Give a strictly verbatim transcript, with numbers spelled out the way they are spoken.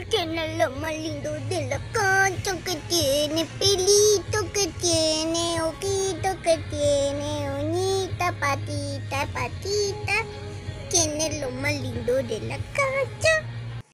Tiene lo más lindo de la cancha, que tiene pelito, que tiene ojito, que tiene uñita, patita, patita. Tiene lo más lindo de la cancha.